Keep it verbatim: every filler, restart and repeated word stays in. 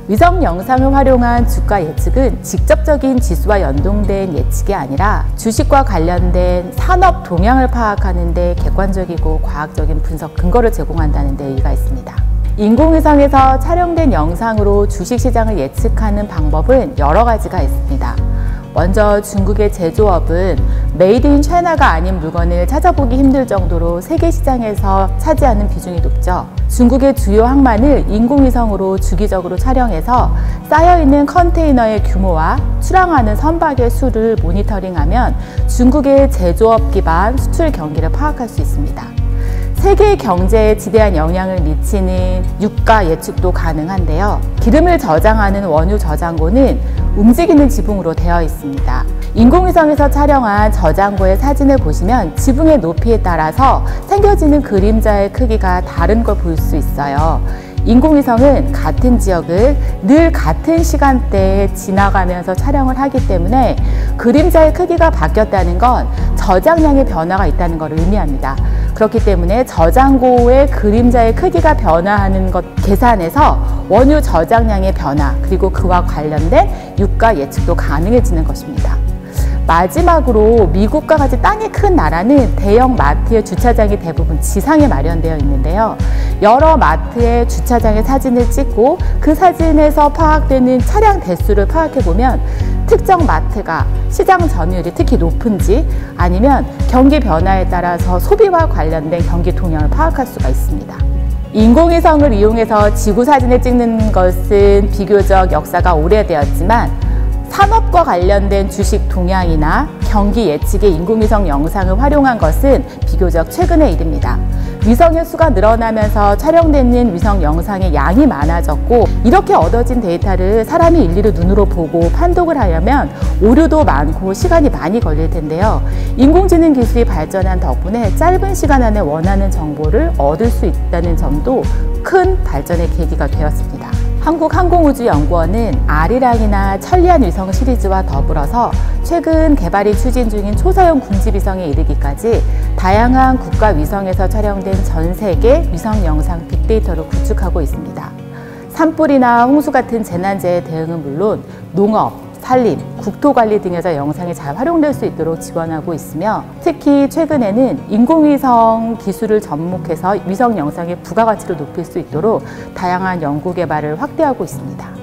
위성 영상을 활용한 주가 예측은 직접적인 지수와 연동된 예측이 아니라 주식과 관련된 산업 동향을 파악하는 데 객관적이고 과학적인 분석 근거를 제공한다는 데 의의가 있습니다. 인공위성에서 촬영된 영상으로 주식시장을 예측하는 방법은 여러 가지가 있습니다. 먼저 중국의 제조업은 메이드 인 차이나가 아닌 물건을 찾아보기 힘들 정도로 세계 시장에서 차지하는 비중이 높죠. 중국의 주요 항만을 인공위성으로 주기적으로 촬영해서 쌓여있는 컨테이너의 규모와 출항하는 선박의 수를 모니터링하면 중국의 제조업 기반 수출 경기를 파악할 수 있습니다. 세계 경제에 지대한 영향을 미치는 유가 예측도 가능한데요. 기름을 저장하는 원유 저장고는 움직이는 지붕으로 되어 있습니다. 인공위성에서 촬영한 저장고의 사진을 보시면 지붕의 높이에 따라서 생겨지는 그림자의 크기가 다른 걸 볼 수 있어요. 인공위성은 같은 지역을 늘 같은 시간대에 지나가면서 촬영을 하기 때문에 그림자의 크기가 바뀌었다는 건 저장량의 변화가 있다는 걸 의미합니다. 그렇기 때문에 저장고의 그림자의 크기가 변화하는 것 계산해서 원유 저장량의 변화 그리고 그와 관련된 유가 예측도 가능해지는 것입니다. 마지막으로 미국과 같이 땅이 큰 나라는 대형 마트의 주차장이 대부분 지상에 마련되어 있는데요. 여러 마트의 주차장의 사진을 찍고 그 사진에서 파악되는 차량 대수를 파악해보면 특정 마트가 시장 점유율이 특히 높은지 아니면 경기 변화에 따라서 소비와 관련된 경기 동향을 파악할 수가 있습니다. 인공위성을 이용해서 지구 사진을 찍는 것은 비교적 역사가 오래되었지만 산업과 관련된 주식 동향이나 경기 예측에 인공위성 영상을 활용한 것은 비교적 최근의 일입니다. 위성의 수가 늘어나면서 촬영되는 위성 영상의 양이 많아졌고 이렇게 얻어진 데이터를 사람이 일일이 눈으로 보고 판독을 하려면 오류도 많고 시간이 많이 걸릴 텐데요. 인공지능 기술이 발전한 덕분에 짧은 시간 안에 원하는 정보를 얻을 수 있다는 점도 큰 발전의 계기가 되었습니다. 한국항공우주연구원은 아리랑이나 천리안 위성 시리즈와 더불어서 최근 개발이 추진 중인 초소형 군집위성에 이르기까지 다양한 국가 위성에서 촬영된 전 세계 위성 영상 빅데이터를 구축하고 있습니다. 산불이나 홍수 같은 재난재해 대응은 물론 농업, 산림, 국토관리 등에서 영상이 잘 활용될 수 있도록 지원하고 있으며 특히 최근에는 인공위성 기술을 접목해서 위성 영상의 부가가치를 높일 수 있도록 다양한 연구 개발을 확대하고 있습니다.